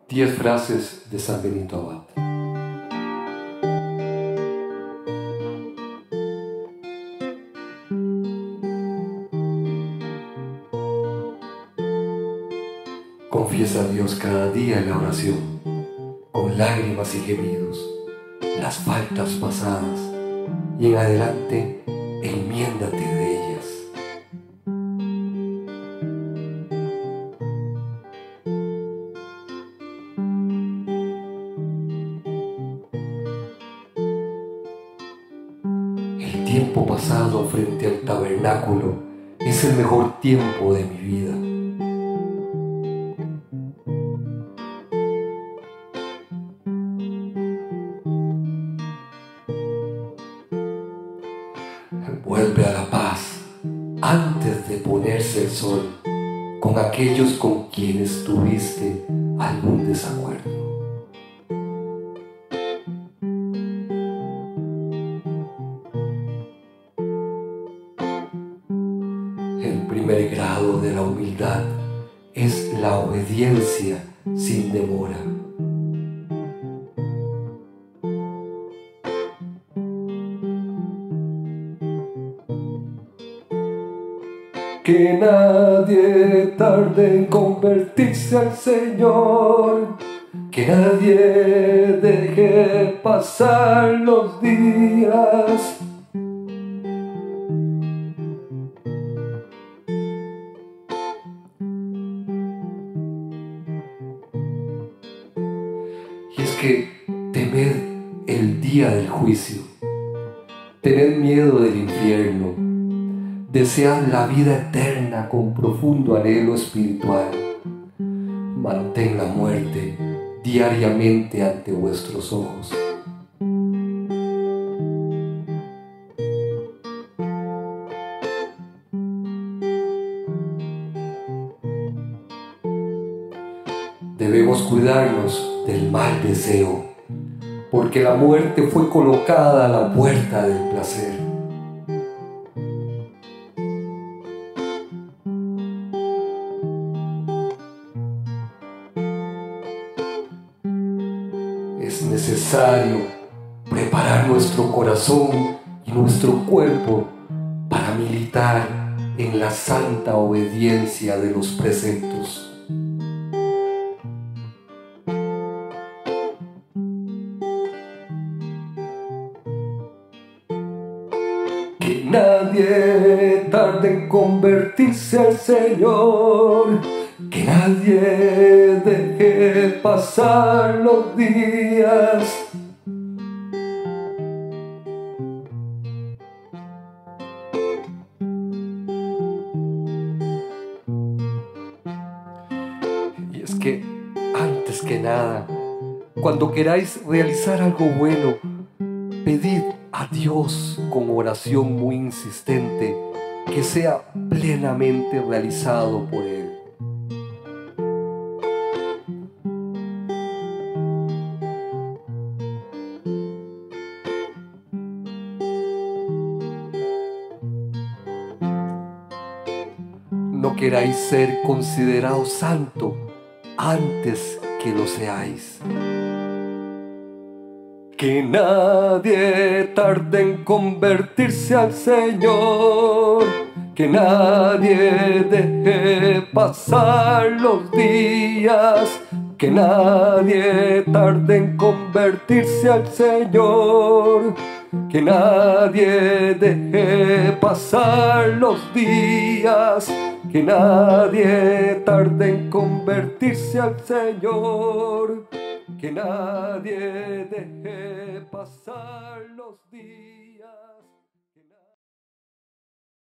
10 frases de San Benito Abad. Confiesa a Dios cada día en la oración, con lágrimas y gemidos, las faltas pasadas, y en adelante enmiéndate de ellas. El tiempo pasado frente al tabernáculo es el mejor tiempo de mi vida. Vuelve a la paz antes de ponerse el sol con aquellos con quienes tuviste algún desacuerdo. El primer grado de la humildad es la obediencia sin demora. Que nadie tarde en convertirse al Señor, que nadie deje pasar los días. Y es que temed el día del juicio, tened miedo del infierno, desead la vida eterna con profundo anhelo espiritual. Mantén la muerte diariamente ante vuestros ojos. Debemos cuidarnos del mal deseo, porque la muerte fue colocada a la puerta del placer. Es necesario preparar nuestro corazón y nuestro cuerpo para militar en la santa obediencia de los preceptos. Que nadie tarde en convertirse al Señor, que nadie deje pasar los días. Y es que, antes que nada, cuando queráis realizar algo bueno, pedid a Dios con oración muy insistente que sea plenamente realizado por Él. No queráis ser considerado santo antes que lo seáis. Que nadie tarde en convertirse al Señor, que nadie deje pasar los días, que nadie tarde en convertirse al Señor, que nadie deje pasar los días, que nadie tarde en convertirse al Señor, que nadie deje pasar los días.